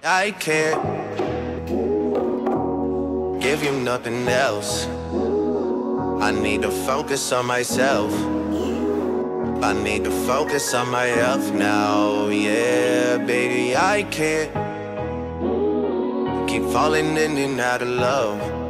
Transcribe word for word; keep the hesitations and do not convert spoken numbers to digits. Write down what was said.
I can't give you nothing else. I need to focus on myself. I need to focus on my health now. Yeah, baby, I can't keep falling in and out of love.